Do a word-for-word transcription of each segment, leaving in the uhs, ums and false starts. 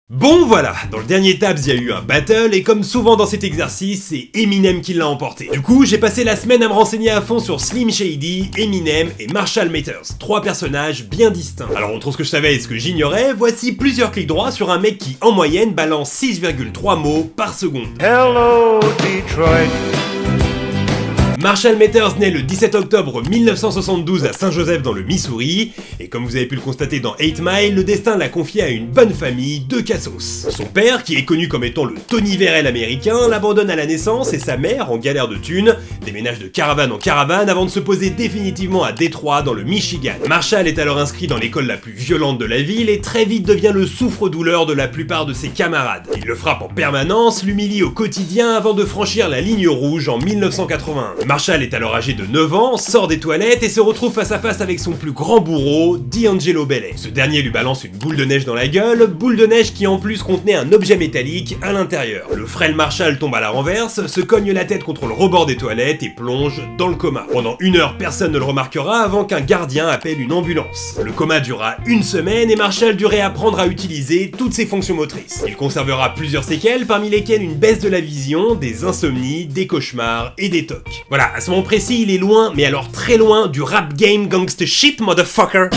Bon voilà, dans le dernier Tabs il y a eu un battle et comme souvent dans cet exercice, c'est Eminem qui l'a emporté. Du coup, j'ai passé la semaine à me renseigner à fond sur Slim Shady, Eminem et Marshall Mathers, trois personnages bien distincts. Alors entre ce que je savais et ce que j'ignorais, voici plusieurs clics droits sur un mec qui en moyenne balance six virgule trois mots par seconde. Hello Detroit. Marshall Mathers naît le dix-sept octobre mille neuf cent soixante-douze à Saint-Joseph dans le Missouri, et comme vous avez pu le constater dans eight mile, le destin l'a confié à une bonne famille de cassos. Son père, qui est connu comme étant le Tony Verrell américain, l'abandonne à la naissance et sa mère, en galère de thunes, déménage de caravane en caravane avant de se poser définitivement à Détroit dans le Michigan. Marshall est alors inscrit dans l'école la plus violente de la ville et très vite devient le souffre-douleur de la plupart de ses camarades. Il le frappe en permanence, l'humilie au quotidien avant de franchir la ligne rouge en mille neuf cent quatre-vingt-un. Marshall est alors âgé de neuf ans, sort des toilettes et se retrouve face à face avec son plus grand bourreau, D'Angelo Bailey. Ce dernier lui balance une boule de neige dans la gueule, boule de neige qui en plus contenait un objet métallique à l'intérieur. Le frêle Marshall tombe à la renverse, se cogne la tête contre le rebord des toilettes et plonge dans le coma. Pendant une heure, personne ne le remarquera avant qu'un gardien appelle une ambulance. Le coma dura une semaine et Marshall dut réapprendre à utiliser toutes ses fonctions motrices. Il conservera plusieurs séquelles, parmi lesquelles une baisse de la vision, des insomnies, des cauchemars et des tocs. Voilà, à ce moment précis, il est loin, mais alors très loin, du rap game gangsta shit, motherfucker.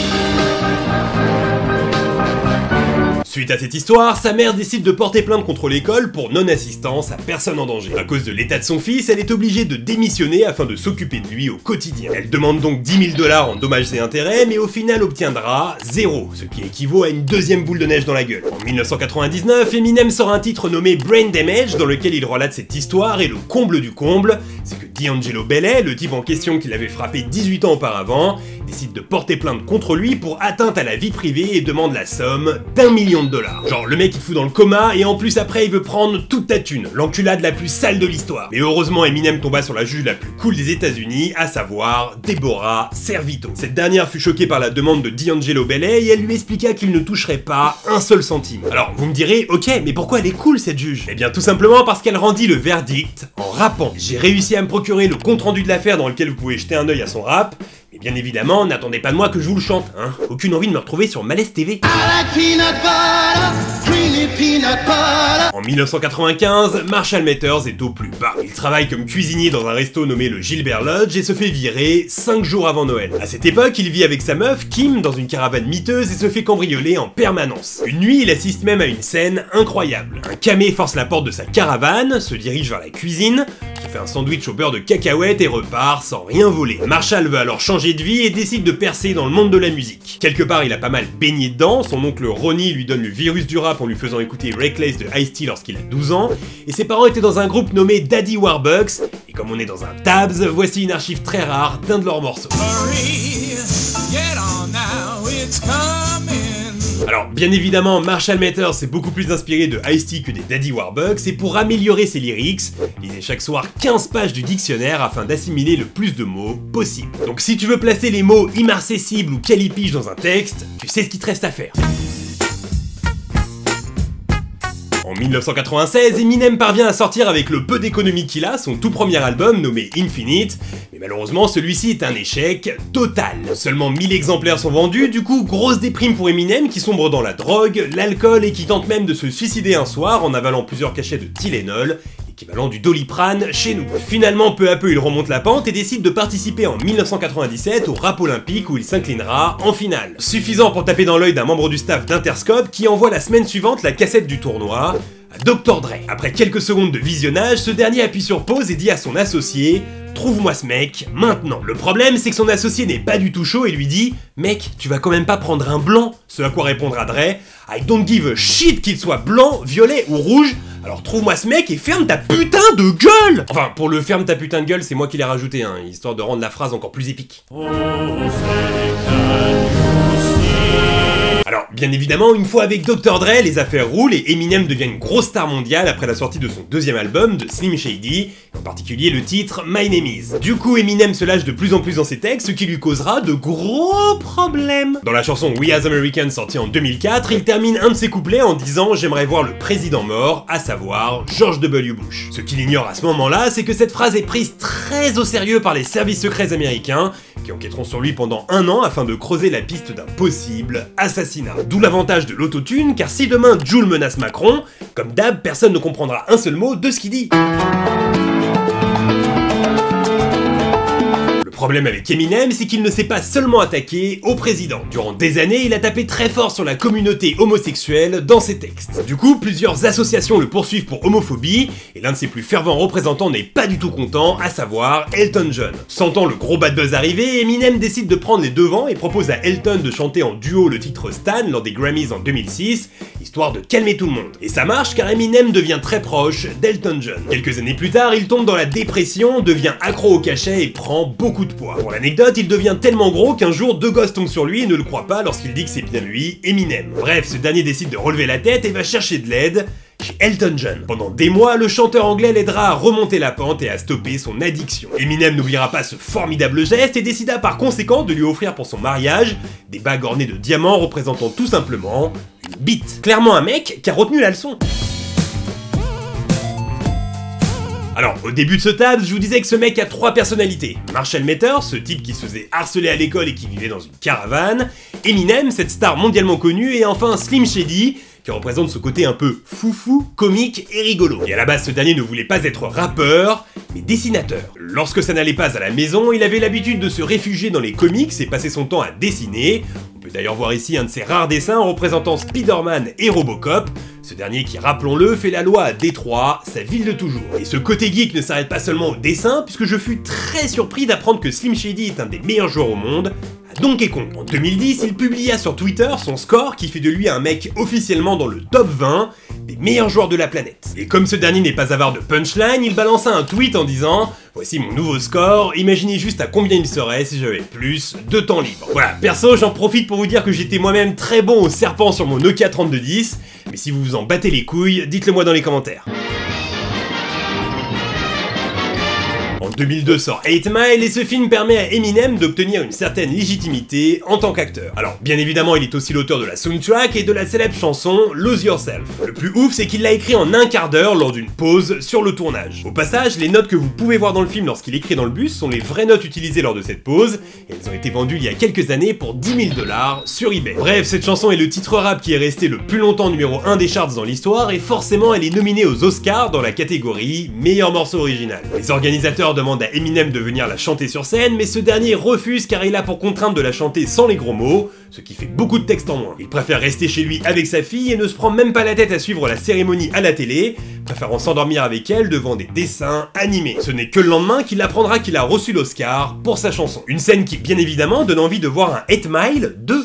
Suite à cette histoire, sa mère décide de porter plainte contre l'école pour non-assistance à personne en danger. À cause de l'état de son fils, elle est obligée de démissionner afin de s'occuper de lui au quotidien. Elle demande donc dix mille dollars en dommages et intérêts, mais au final obtiendra zéro, ce qui équivaut à une deuxième boule de neige dans la gueule. En mille neuf cent quatre-vingt-dix-neuf, Eminem sort un titre nommé Brain Damage, dans lequel il relate cette histoire, et le comble du comble, c'est que D'Angelo Bailey, le type en question qui l'avait frappé dix-huit ans auparavant, décide de porter plainte contre lui pour atteinte à la vie privée et demande la somme d'un million de dollars. Genre le mec il te fout dans le coma et en plus après il veut prendre toute ta thune, l'enculade la plus sale de l'histoire. Mais heureusement Eminem tomba sur la juge la plus cool des États-Unis, à savoir Deborah Servito. Cette dernière fut choquée par la demande de D'Angelo Bailey et elle lui expliqua qu'il ne toucherait pas un seul centime. Alors vous me direz, ok, mais pourquoi elle est cool cette juge? Eh bien tout simplement parce qu'elle rendit le verdict en rappant. J'ai réussi à me procurer le compte rendu de l'affaire dans lequel vous pouvez jeter un œil à son rap. Mais bien évidemment, n'attendez pas de moi que je vous le chante, hein. Aucune envie de me retrouver sur Malaise T V. En mille neuf cent quatre-vingt-quinze, Marshall Mathers est au plus bas. Il travaille comme cuisinier dans un resto nommé le Gilbert Lodge et se fait virer cinq jours avant Noël. À cette époque, il vit avec sa meuf, Kim, dans une caravane miteuse et se fait cambrioler en permanence. Une nuit, il assiste même à une scène incroyable. Un camé force la porte de sa caravane, se dirige vers la cuisine, se fait un sandwich au beurre de cacahuètes et repart sans rien voler. Marshall veut alors changer de vie et décide de percer dans le monde de la musique. Quelque part, il a pas mal baigné dedans, son oncle Ronnie lui donne le virus du rap en lui faisant écouter Reckless de Ice-T lorsqu'il a douze ans, et ses parents étaient dans un groupe nommé Daddy Warbucks, et comme on est dans un Tabs, voici une archive très rare d'un de leurs morceaux. Alors, bien évidemment, Marshall Mathers s'est beaucoup plus inspiré de Ice-T que des Daddy Warbucks, et pour améliorer ses lyrics, lisez chaque soir quinze pages du dictionnaire afin d'assimiler le plus de mots possible. Donc si tu veux placer les mots immarcessibles ou calipiges dans un texte, tu sais ce qu'il te reste à faire. En mille neuf cent quatre-vingt-seize, Eminem parvient à sortir avec le peu d'économie qu'il a, son tout premier album nommé Infinite, mais malheureusement celui-ci est un échec total. Seulement mille exemplaires sont vendus, du coup grosse déprime pour Eminem qui sombre dans la drogue, l'alcool et qui tente même de se suicider un soir en avalant plusieurs cachets de Tylenol, équivalent du Doliprane chez nous. Finalement, peu à peu, il remonte la pente et décide de participer en mille neuf cent quatre-vingt-dix-sept au rap olympique où il s'inclinera en finale. Suffisant pour taper dans l'œil d'un membre du staff d'Interscope qui envoie la semaine suivante la cassette du tournoi à docteur Dre. Après quelques secondes de visionnage, ce dernier appuie sur pause et dit à son associé « Trouve-moi ce mec, maintenant ». Le problème, c'est que son associé n'est pas du tout chaud et lui dit « Mec, tu vas quand même pas prendre un blanc ?» Ce à quoi répondra Dre « I don't give a shit qu'il soit blanc, violet ou rouge, alors trouve-moi ce mec et ferme ta putain de gueule !» Enfin, pour le ferme ta putain de gueule, c'est moi qui l'ai rajouté, hein, histoire de rendre la phrase encore plus épique. Alors, bien évidemment, une fois avec docteur Dre, les affaires roulent et Eminem devient une grosse star mondiale après la sortie de son deuxième album, de Slim Shady, en particulier le titre My Name Is. Du coup, Eminem se lâche de plus en plus dans ses textes, ce qui lui causera de gros problèmes. Dans la chanson We As Americans sortie en deux mille quatre, il termine un de ses couplets en disant « J'aimerais voir le président mort, à savoir George W. Bush ». Ce qu'il ignore à ce moment-là, c'est que cette phrase est prise très au sérieux par les services secrets américains, qui enquêteront sur lui pendant un an afin de creuser la piste d'un possible assassinat. l'assassinat. D'où l'avantage de l'autotune, car si demain Jul menace Macron, comme d'hab, personne ne comprendra un seul mot de ce qu'il dit. Le problème avec Eminem, c'est qu'il ne s'est pas seulement attaqué au président. Durant des années, il a tapé très fort sur la communauté homosexuelle dans ses textes. Du coup, plusieurs associations le poursuivent pour homophobie, et l'un de ses plus fervents représentants n'est pas du tout content, à savoir Elton John. Sentant le gros bad buzz arriver, Eminem décide de prendre les devants et propose à Elton de chanter en duo le titre Stan lors des Grammys en deux mille six, histoire de calmer tout le monde. Et ça marche car Eminem devient très proche d'Elton John. Quelques années plus tard, il tombe dans la dépression, devient accro au cachet et prend beaucoup de poids. Pour l'anecdote, il devient tellement gros qu'un jour deux gosses tombent sur lui et ne le croient pas lorsqu'il dit que c'est bien lui, Eminem. Bref, ce dernier décide de relever la tête et va chercher de l'aide chez Elton John. Pendant des mois, le chanteur anglais l'aidera à remonter la pente et à stopper son addiction. Eminem n'oubliera pas ce formidable geste et décida par conséquent de lui offrir pour son mariage des bagues ornées de diamants représentant tout simplement une bite. Clairement un mec qui a retenu la leçon. Alors, au début de ce tab, je vous disais que ce mec a trois personnalités. Marshall Mathers, ce type qui se faisait harceler à l'école et qui vivait dans une caravane. Eminem, cette star mondialement connue. Et enfin Slim Shady, qui représente ce côté un peu foufou, comique et rigolo. Et à la base, ce dernier ne voulait pas être rappeur, mais dessinateur. Lorsque ça n'allait pas à la maison, il avait l'habitude de se réfugier dans les comics et passer son temps à dessiner. On peut d'ailleurs voir ici un de ses rares dessins représentant Spider-Man et Robocop, ce dernier qui, rappelons-le, fait la loi à Détroit, sa ville de toujours. Et ce côté geek ne s'arrête pas seulement au dessin, puisque je fus très surpris d'apprendre que Slim Shady est un des meilleurs joueurs au monde, à Donkey Kong. En deux mille dix, il publia sur Twitter son score qui fait de lui un mec officiellement dans le top vingt des meilleurs joueurs de la planète. Et comme ce dernier n'est pas avare de punchline, il balança un tweet en disant « Voici mon nouveau score, imaginez juste à combien il serait si j'avais plus de temps libre. » Voilà, perso, j'en profite pour vous dire que j'étais moi-même très bon au serpent sur mon Nokia trente-deux dix, mais si vous vous en battez les couilles, dites-le moi dans les commentaires. En deux mille deux sort eight mile et ce film permet à Eminem d'obtenir une certaine légitimité en tant qu'acteur. Alors bien évidemment il est aussi l'auteur de la soundtrack et de la célèbre chanson Lose Yourself. Le plus ouf c'est qu'il l'a écrit en un quart d'heure lors d'une pause sur le tournage. Au passage, les notes que vous pouvez voir dans le film lorsqu'il écrit dans le bus sont les vraies notes utilisées lors de cette pause et elles ont été vendues il y a quelques années pour dix mille dollars sur eBay. Bref, cette chanson est le titre rap qui est resté le plus longtemps numéro un des charts dans l'histoire et forcément elle est nominée aux Oscars dans la catégorie meilleur morceau original. Les organisateurs demande à Eminem de venir la chanter sur scène, mais ce dernier refuse car il a pour contrainte de la chanter sans les gros mots, ce qui fait beaucoup de texte en moins. Il préfère rester chez lui avec sa fille et ne se prend même pas la tête à suivre la cérémonie à la télé, préférant s'endormir avec elle devant des dessins animés. Ce n'est que le lendemain qu'il apprendra qu'il a reçu l'Oscar pour sa chanson. Une scène qui, bien évidemment, donne envie de voir un eight mile deux.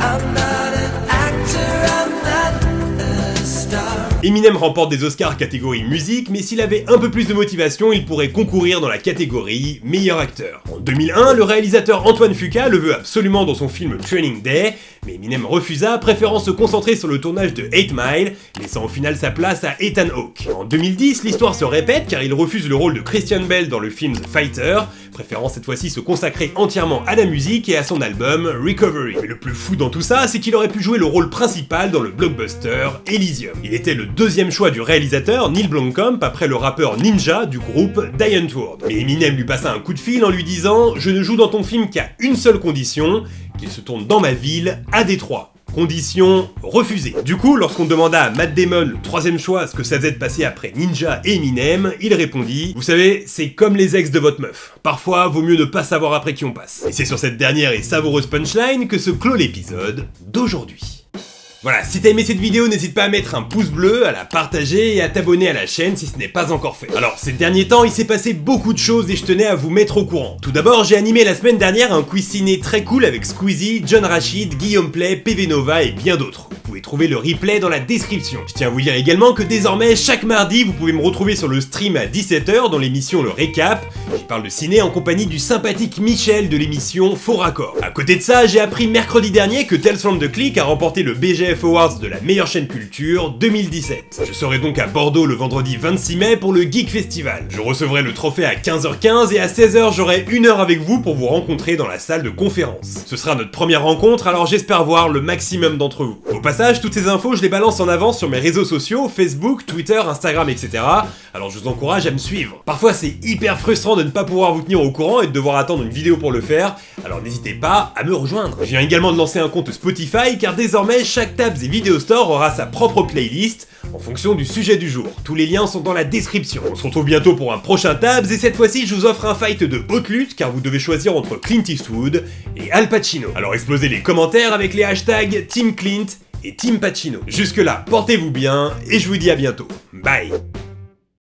Eminem remporte des Oscars catégorie musique, mais s'il avait un peu plus de motivation, il pourrait concourir dans la catégorie meilleur acteur. En deux mille un, le réalisateur Antoine Fuqua le veut absolument dans son film Training Day, mais Eminem refusa, préférant se concentrer sur le tournage de eight mile, laissant au final sa place à Ethan Hawke. En deux mille dix, l'histoire se répète car il refuse le rôle de Christian Bale dans le film The Fighter, préférant cette fois-ci se consacrer entièrement à la musique et à son album Recovery. Mais le plus fou dans tout ça, c'est qu'il aurait pu jouer le rôle principal dans le blockbuster Elysium. Il était le deuxième choix du réalisateur Neil Blomkamp après le rappeur Ninja du groupe Giant World. Mais Eminem lui passa un coup de fil en lui disant « Je ne joue dans ton film qu'à une seule condition, qu'il se tourne dans ma ville, à Détroit. » Condition refusée. Du coup, lorsqu'on demanda à Matt Damon, le troisième choix, ce que ça faisait de passer après Ninja et Eminem, il répondit « Vous savez, c'est comme les ex de votre meuf. Parfois, vaut mieux ne pas savoir après qui on passe. » Et c'est sur cette dernière et savoureuse punchline que se clôt l'épisode d'aujourd'hui. Voilà, si t'as aimé cette vidéo, n'hésite pas à mettre un pouce bleu, à la partager et à t'abonner à la chaîne si ce n'est pas encore fait. Alors, ces derniers temps, il s'est passé beaucoup de choses et je tenais à vous mettre au courant. Tout d'abord, j'ai animé la semaine dernière un quiz ciné très cool avec Squeezie, John Rachid, Guillaume Play, P V Nova et bien d'autres. Vous pouvez trouver le replay dans la description. Je tiens à vous dire également que désormais, chaque mardi, vous pouvez me retrouver sur le stream à dix-sept heures dans l'émission Le Récap. J'y parle de ciné en compagnie du sympathique Michel de l'émission Faux Raccord. À côté de ça, j'ai appris mercredi dernier que Tales from the Click a remporté le B G F Awards de la meilleure chaîne culture deux mille dix-sept. Je serai donc à Bordeaux le vendredi vingt-six mai pour le Geek Festival. Je recevrai le trophée à quinze heures quinze et à seize heures j'aurai une heure avec vous pour vous rencontrer dans la salle de conférence. Ce sera notre première rencontre, alors j'espère voir le maximum d'entre vous. Au passage, toutes ces infos, je les balance en avance sur mes réseaux sociaux, Facebook, Twitter, Instagram, et cetera. Alors je vous encourage à me suivre. Parfois c'est hyper frustrant de de ne pas pouvoir vous tenir au courant et de devoir attendre une vidéo pour le faire, alors n'hésitez pas à me rejoindre. Je viens également de lancer un compte Spotify car désormais chaque Tabs et Video Store aura sa propre playlist en fonction du sujet du jour. Tous les liens sont dans la description. On se retrouve bientôt pour un prochain Tabs et cette fois-ci je vous offre un fight de haute lutte car vous devez choisir entre Clint Eastwood et Al Pacino. Alors explosez les commentaires avec les hashtags Team Clint et Team Pacino. Jusque là, portez-vous bien et je vous dis à bientôt. Bye.